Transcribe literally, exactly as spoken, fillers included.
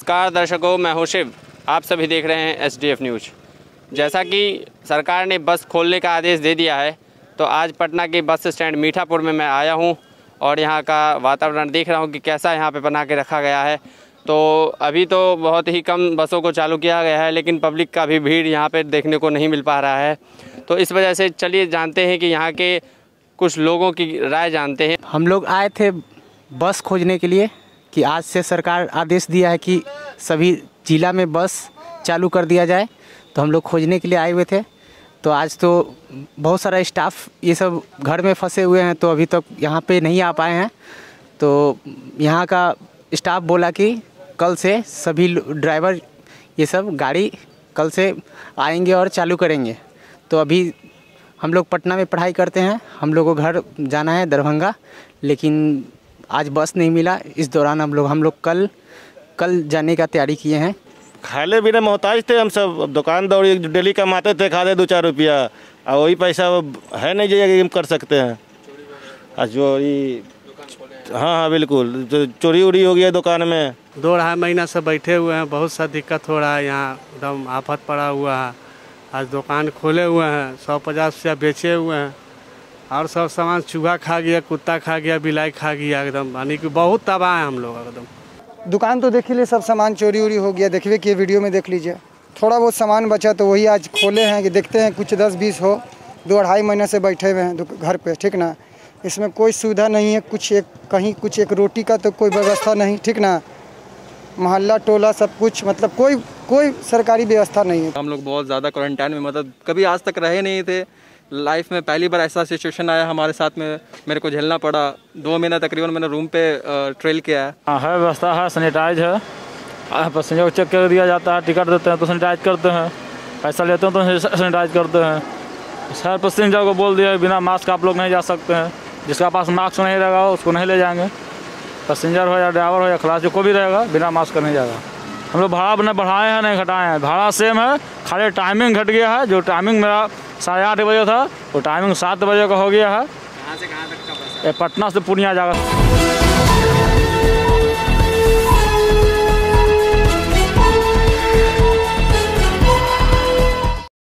नमस्कार दर्शकों, मैं हूं शिव। आप सभी देख रहे हैं एस डी एफ न्यूज़। जैसा कि सरकार ने बस खोलने का आदेश दे दिया है, तो आज पटना के बस स्टैंड मीठापुर में मैं आया हूं और यहां का वातावरण देख रहा हूं कि कैसा यहां पे बना के रखा गया है। तो अभी तो बहुत ही कम बसों को चालू किया गया है, लेकिन पब्लिक का भी भीड़ यहाँ पे देखने को नहीं मिल पा रहा है। तो इस वजह से चलिए जानते हैं कि यहाँ के कुछ लोगों की राय जानते हैं। हम लोग आए थे बस खोजने के लिए कि आज से सरकार आदेश दिया है कि सभी ज़िला में बस चालू कर दिया जाए, तो हम लोग खोजने के लिए आए हुए थे। तो आज तो बहुत सारा स्टाफ ये सब घर में फंसे हुए हैं, तो अभी तक यहाँ पे नहीं आ पाए हैं। तो यहाँ का स्टाफ बोला कि कल से सभी ड्राइवर ये सब गाड़ी कल से आएंगे और चालू करेंगे। तो अभी हम लोग पटना में पढ़ाई करते हैं, हम लोग को घर जाना है दरभंगा, लेकिन आज बस नहीं मिला। इस दौरान हम लोग हम लोग कल कल जाने का तैयारी किए हैं। खाले बिना मोहताज थे हम सब, दुकान दौड़ी डेली कमाते थे, खाते दो चार रुपया, और वही पैसा है नहीं जो हम कर सकते हैं। आज चोरी, हाँ हाँ बिल्कुल, तो चोरी उड़ी हो गया दुकान में। दो ढाई महीना से बैठे हुए हैं, बहुत सा दिक्कत हो रहा है, यहाँ एकदम आफत पड़ा हुआ है। आज दुकान खोले हुए हैं, सौ पचास रुपया बेचे हुए हैं, और सब सामान चूहा खा गया, कुत्ता खा गया, बिलाई खा गया, एकदम यानी कि बहुत तबाह है हम लोग एकदम। दुकान तो देख लीजिए, सब सामान चोरी उरी हो गया, देखिए कि वीडियो में देख लीजिए। थोड़ा बहुत सामान बचा तो वही आज खोले हैं कि देखते हैं कुछ दस बीस हो। दो अढ़ाई महीने से बैठे हुए हैं घर पे, ठीक ना। इसमें कोई सुविधा नहीं है, कुछ एक कहीं कुछ एक रोटी का तो कोई व्यवस्था नहीं, ठीक ना। मोहल्ला टोला सब कुछ, मतलब कोई कोई सरकारी व्यवस्था नहीं है। हम लोग बहुत ज़्यादा क्वारंटाइन में, मतलब कभी आज तक रहे नहीं थे लाइफ में। पहली बार ऐसा सिचुएशन आया हमारे साथ में, मेरे को झेलना पड़ा। दो महीना तकरीबन मैंने रूम पे ट्रेल किया है। हाँ है, व्यवस्था है, सैनिटाइज है, पैसेंजर को चेक कर दिया जाता है, टिकट देते हैं तो सैनिटाइज करते हैं, पैसा लेते हैं तो सैनिटाइज करते हैं। हर पैसेंजर को बोल दिया बिना मास्क आप लोग नहीं जा सकते हैं, जिसका पास मास्क नहीं रहेगा उसको नहीं ले जाएंगे। पैसेंजर हो या ड्राइवर हो या खलासी जो कोई भी रहेगा, बिना मास्क का नहीं जाएगा। हम लोग भाड़ा न बढ़ाए हैं, नहीं घटाए हैं, भाड़ा सेम है, खाली टाइमिंग घट गया है। जो टाइमिंग मेरा साढ़े आठ बजे था, वो टाइमिंग सात बजे का हो गया है। कहाँ से कहाँ तक का बस है? पटना से पूर्णिया जाएगा।